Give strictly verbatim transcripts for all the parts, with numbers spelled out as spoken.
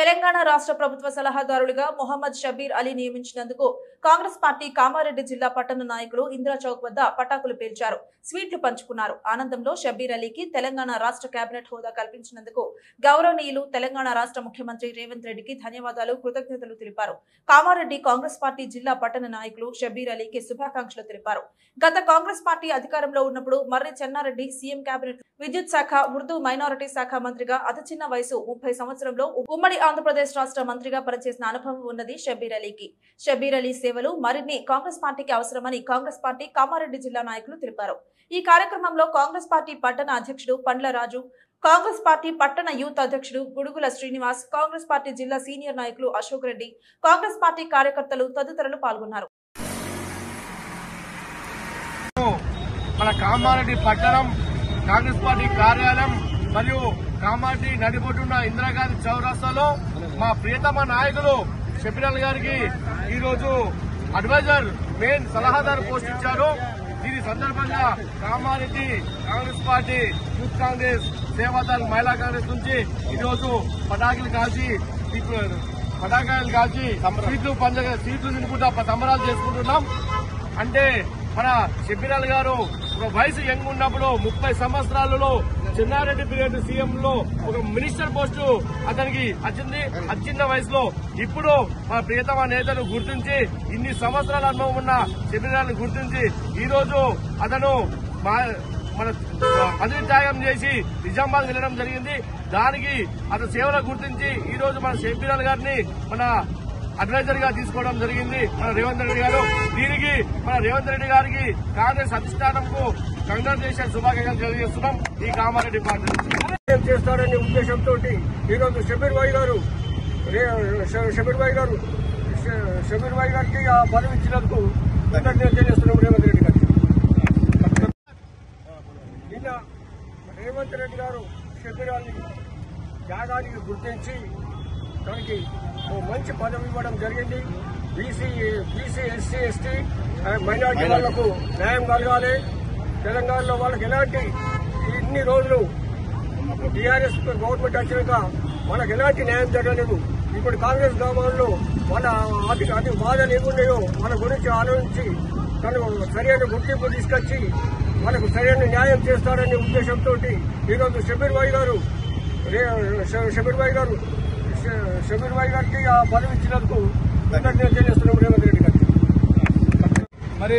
తెలంగాణ రాష్ట్ర ప్రభుత్వ సలహాదారులుగా మొహమ్మద్ షబీర్ అలీ నియమించినందుకు కాంగ్రెస్ పార్టీ కామారెడ్డి జిల్లా పట్టణ నాయకులు ఇందిరా చౌక్ వద్ద పటాకులు పేల్చారు, స్వీట్లు పంచుకున్నారు. ఆనందంలో షబీర్ అలీకి తెలంగాణ రాష్ట్ర కేబినెట్ హోదా కల్పించినందుకు గౌరవనీయులు తెలంగాణ రాష్ట్ర ముఖ్యమంత్రి రేవంత్ రెడ్డికి ధన్యవాదాలు, కృతజ్ఞతలు తెలిపారు. కామారెడ్డి కాంగ్రెస్ పార్టీ జిల్లా పట్టణ నాయకులు షబీర్ అలీకి శుభాకాంక్షలు తెలిపారు. గత కాంగ్రెస్ పార్టీ అధికారంలో ఉన్నప్పుడు మర్రి చెన్నారెడ్డి సీఎం కేబినెట్ విద్యుత్ శాఖ, ఉర్దూ మైనారిటీ శాఖ మంత్రిగా అతి చిన్న వయసు ముప్పై సంవత్సరంలో ఉమ్మడి ఆంధ్రప్రదేశ్ రాష్ట్ర మంత్రిగా పనిచేసిన అనుభవం ఉన్నది షబీర్ అలీకి. షబీర్ అలీ సేవలు మరిన్ని కాంగ్రెస్ పార్టీకి అవసరమని కాంగ్రెస్ పార్టీ కామారెడ్డి జిల్లా నాయకులు తెలిపారు. ఈ కార్యక్రమంలో కాంగ్రెస్ పార్టీ పట్టణ అధ్యక్షుడు పండ్ల రాజు, కాంగ్రెస్ పార్టీ పట్టణ యూత్ అధ్యక్షుడు గుడుగుల శ్రీనివాస్, కాంగ్రెస్ పార్టీ జిల్లా సీనియర్ నాయకులు అశోక్ రెడ్డి, కాంగ్రెస్ పార్టీ కార్యకర్తలు తదితరులు పాల్గొన్నారు. మన కామారెడ్డి పట్టణం కాంగ్రెస్ పార్టీ కార్యాలయం మరియు కామారెడ్డి నడిబొడ్డున్న ఇందిరాగాంధీ చౌరస్తాలో మా ప్రియతమ నాయకులు షబీర్ అలీ గారికి ఈ రోజు అడ్వైజర్ మెయిన్ సలహాదారు పోస్ట్ ఇచ్చారు. దీని సందర్భంగా కామారెడ్డి కాంగ్రెస్ పార్టీ యూత్ కాంగ్రెస్ సేవాదళ్ మహిళా కాంగ్రెస్ నుంచి ఈ రోజు పటాకులు కాల్చి పటాకాయలు కాల్చి సీట్లు పంచ సీట్లు నింపుకుంటా సంబరాలు చేసుకుంటున్నాం. అంటే మన షబీర్ అలీ గారు వయసు యంగ్ ఉన్నప్పుడు ముప్పై సంవత్సరాలలో చెన్నారెడ్డి పీరియడ్ సీఎం లో ఒక మినిస్టర్ పోస్టు అతనికి వచ్చింది. చిన్న వయసులో ఇప్పుడు మన ప్రియతమ నేతను గుర్తించి ఇన్ని సంవత్సరాల అనుభవం ఉన్న షబీర్ అలీని గుర్తించి ఈ రోజు అతను మన పదవి త్యాగం చేసి నిజామాబాద్ వెళ్లడం జరిగింది. దానికి అతను సేవలు గుర్తించి ఈ రోజు మన షబీర్ అలీ గారిని మన అడ్వైజర్ గా తీసుకోవడం జరిగింది మన రేవంత్ రెడ్డి గారు. దీనికి మన రేవంత్ రెడ్డి గారికి కాంగ్రెస్ అధిష్టానంకు కంగ్రాచులేషన్ శుభాకాంక్షలు తెలియజేస్తున్నాం. ఈ కామారెడ్డి పార్టీ చేస్తారనే ఉద్దేశంతో ఈ రోజు షబీర్ భాయ్ గారు షబీర్ భాయ్ గారు షబీర్ భాయ్ గారికి ఆ పదవి ఇచ్చినందుకు కృతజ్ఞతలు తెలియజేస్తున్నాం రేవంత్ రెడ్డి గారికి. నిన్న రేవంత్ రెడ్డి గారు షబీర్ అలీ త్యాగానికి గుర్తించి తనకి మంచి పదవి ఇవ్వడం జరిగింది. BC BC SC ST minority వాళ్లకు న్యాయం కలగాలి. తెలంగాణలో వాళ్ళకి ఎలాంటి ఇన్ని రోజులు టీఆర్ఎస్ గవర్నమెంట్ వచ్చినాక వాళ్ళకి ఎలాంటి న్యాయం జరగలేదు. ఇప్పుడు కాంగ్రెస్ గ్రామాల్లో వాళ్ళ అతి అతి బాధలు ఏమున్నాయో వాళ్ళ గురించి ఆలోచించి తను సరైన గుర్తింపు తీసుకొచ్చి వాళ్ళకు సరైన న్యాయం చేస్తారనే ఉద్దేశంతో ఈరోజు షబీర్ భాయ్ గారు షబీర్ భాయ్ గారు షబీర్ భాయ్ గారికి ఆ పదవి ఇచ్చినందుకు కృతజ్ఞతలు తెలియజేస్తున్నాం రేవంత్ రెడ్డి గారికి. మరి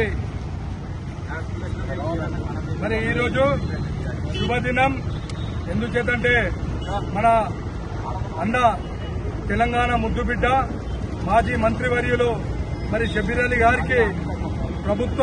మరి ఈరోజు శుభదినం. ఎందుచేతంటే మన అన్న తెలంగాణ ముద్దుబిడ్డ మాజీ మంత్రివర్యులు మరి షబీర్ అలీ గారికి ప్రభుత్వ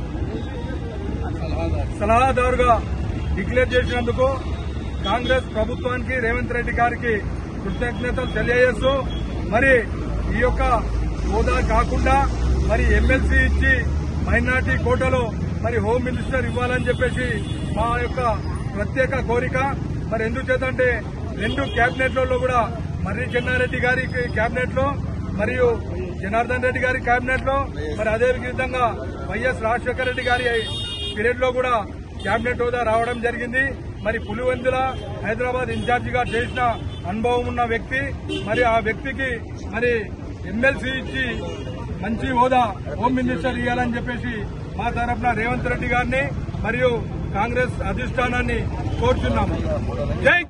సలహాదారుగా డిక్లేర్ చేసినందుకు కాంగ్రెస్ ప్రభుత్వానికి రేవంత్ రెడ్డి గారికి కృతజ్ఞతలు తెలియజేస్తూ మరి ఈ యొక్క హోదా కాకుండా మరి ఎమ్మెల్సీ ఇచ్చి మైనార్టీ కోటాలో మరి హోమ్ మినిస్టర్ ఇవ్వాలని చెప్పేసి మా యొక్క ప్రత్యేక కోరిక. మరి ఎందుచేతంటే రెండు కేబినెట్లలో కూడా మర్రి చెన్నారెడ్డి గారి కేబినెట్ లో మరియు జనార్దన్ రెడ్డి గారి కేబినెట్ లో మరి అదే విధంగా వైఎస్ రాజశేఖర రెడ్డి గారి పీరియడ్ లో కూడా కేబినెట్ హోదా రావడం జరిగింది. మరి పులివెందుల హైదరాబాద్ ఇన్ఛార్జిగా చేసిన అనుభవం ఉన్న వ్యక్తి. మరి ఆ వ్యక్తికి మరి ఎమ్మెల్సీ ఇచ్చి మంచి హోదా హోమ్ మినిస్టర్ ఇవ్వాలని చెప్పేసి మా తరఫున రేవంత్ రెడ్డి గారిని మరియు కాంగ్రెస్ అధిష్టానాన్ని కోరుతున్నాము. జై